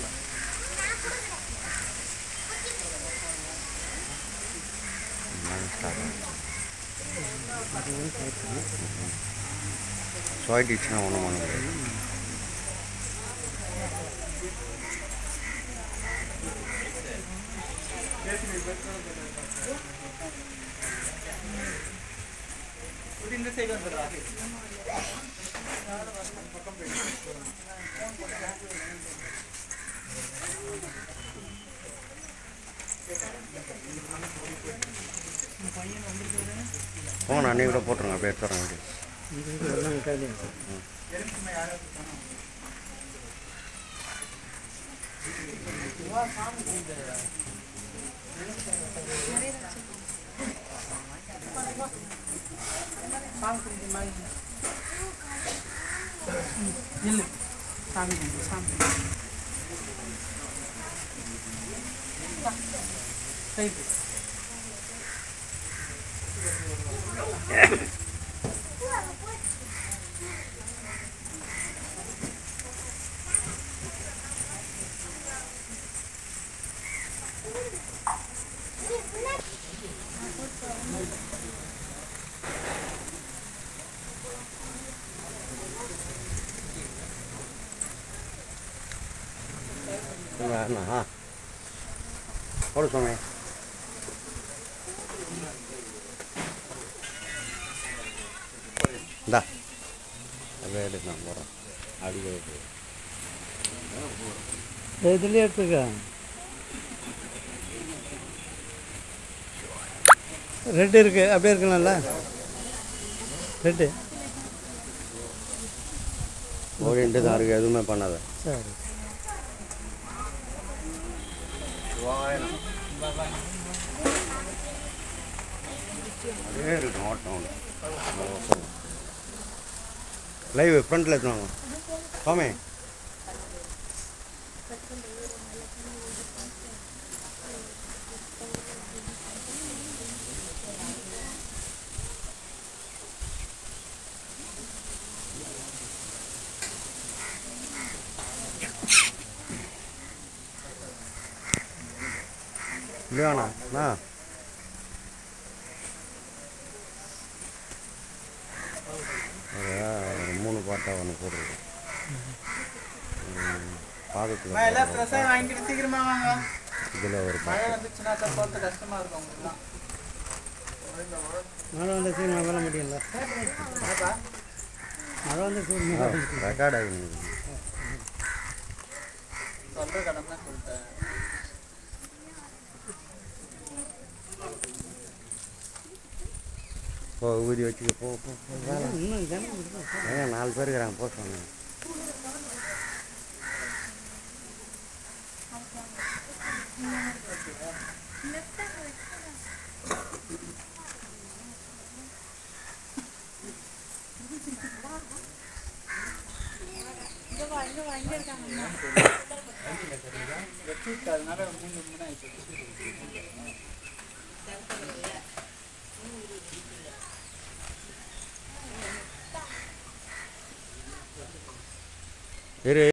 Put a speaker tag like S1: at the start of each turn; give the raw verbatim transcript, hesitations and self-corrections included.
S1: சொல்லிடுச்சுன்னா ஒன்றும் பண்ண முடியாது.
S2: இந்த சைடு வந்துடுறா
S1: போன அன்னைக்கு கூட போட்டுருங்க அப்படியே எடுத்துறேன்.
S2: இல்லை சாமி கும்பிடு சாமி ரைட்டு
S1: வேணா போட சொன்னேன். இந்தா அப்படியே எடுத்து நான் போகிறேன். அடிக்க
S3: இதுலேயே எடுத்துக்க. ரெட்டு இருக்கு அப்படியே இருக்கலாம்ல. ரெட்டு
S1: ஓடிட்டு தான் இருக்குது, எதுவுமே பண்ணாத.
S3: சரி
S1: அதே இருக்கும் ஓட்டம் லைவ் ஃப்ரண்ட்டில் எடுத்துவாங்க சாமி. இல்லையாண்ணா அண்ணா ஒரு மூணு பாட்டாக ஒன்று போட்டுருக்கேன். பாதத்தில்
S2: எல்லாம் ஃப்ரெஷ்ஷாக வாங்கிட்டு சீக்கிரமா வாங்க.
S1: இதில் ஒரு
S2: மழை வந்துச்சுன்னா போகிறது கஷ்டமாக இருக்கும் உங்களுக்குலாம்.
S3: மழை வந்துச்சு நான் வர முடியல. மழை வந்து
S1: ரெக்கார்ட் ஆகி
S2: சொல்கிற கடமை சொல்லிட்டேன்.
S1: போ ஊதி வச்சுக்க போ போ ஏங்க நாலு பேர் இருக்கிறாங்க போ சொன்னாங்க.
S2: அதனால மூணு மணி ஆயிடுச்சு.
S1: இரு